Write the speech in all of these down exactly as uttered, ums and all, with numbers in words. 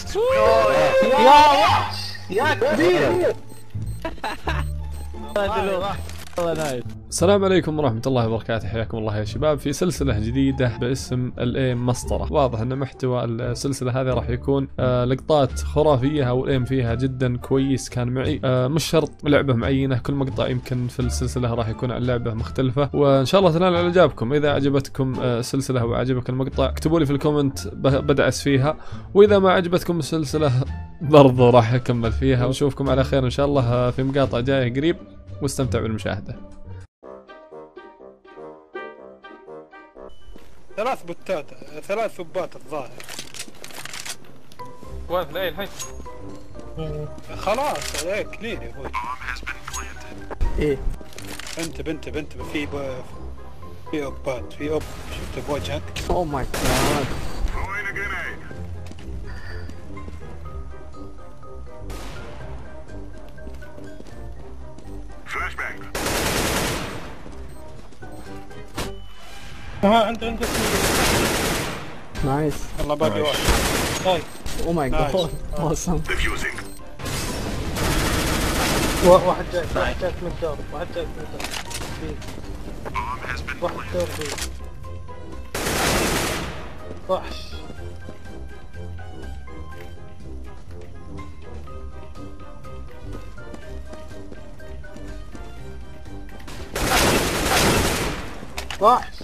يا كبير. السلام عليكم ورحمة الله وبركاته، حياكم الله يا شباب في سلسلة جديدة باسم الايم مسطرة. واضح ان محتوى السلسلة هذه راح يكون آه لقطات خرافية او الايم فيها جدا كويس كان معي، آه مش شرط لعبة معينة، كل مقطع يمكن في السلسلة راح يكون عن لعبة مختلفة، وان شاء الله تنال اعجابكم. اذا عجبتكم آه السلسلة او عجبك المقطع اكتبوا لي في الكومنت بدعس فيها، واذا ما عجبتكم السلسلة برضو راح اكمل فيها، ونشوفكم على خير ان شاء الله في مقاطع جاية قريب، واستمتع بالمشاهدة. ثلاث بوتات، ثلاث ثبات الظاهر. واقف لاي الحين. خلاص عليك كلير يا ابوي. ايه بنت بنت بنت في ب... في اوبات، في اوب شفته بوجهك. اوه ماي جاد. ها عند عندك نايس. والله باقي واحد. طيب اوه ماي جاد اوسم. واحد جاي، واحد جاي من الدور، واحد جاي من الدور. واحد دور بي. وحش. وحش.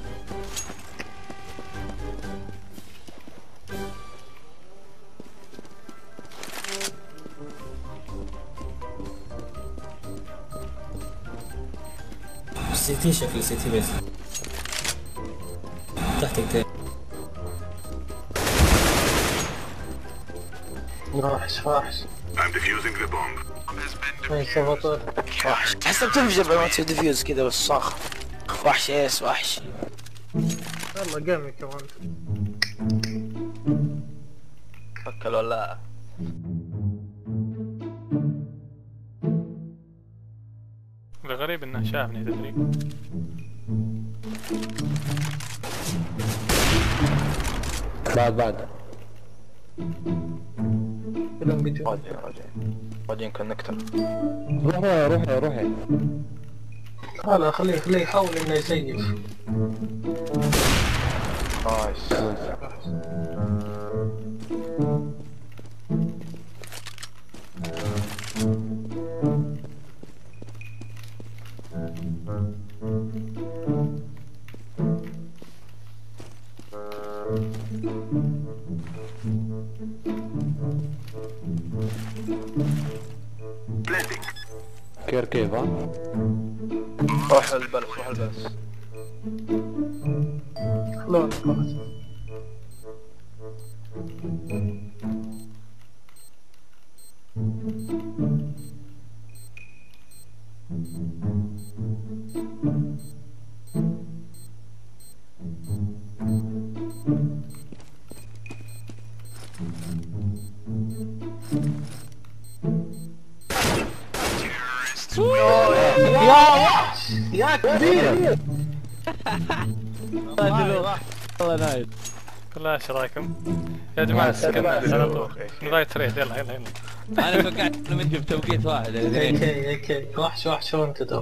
سي تي شكله سي تي بس تحت الكيك. وحش وحش. I'm defusing the bomb. ايش سبطه؟ وحش تحسها بتنفجر لما تسوي ديفيوز كذا بس صاخ. وحش يس وحش. يلا جيمي كمان. فكل ولا الغريب انه شافني تدري. بعد بعد كلهم بيجوا. راجع راجع راجعين كونكتر. روحي روحي روحي. لا خليه خليه يحاول انه يسيف. نايس. كير كيف ها؟ روح البلس روح البلس. خلاص خلاص. يا كبير. والله نايس. والله ايش رايكم؟ يا جماعه نضايق تريد. يلا يلا يلا. انا فقعت لما جبت توقيت واحد. اوكي اوكي وحش وحش وانت تو.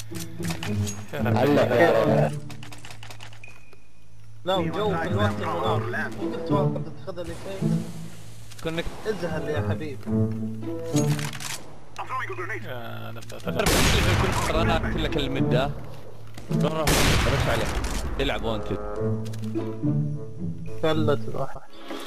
لا جو في الوقت المناسب ممكن توقف تتخذ اللي فيه. كنك ازهل يا حبيبي. يا نبدا كل مرة انا اقتل لك المدة. روح روح رش عليه. العب وانت. فلت الوحش.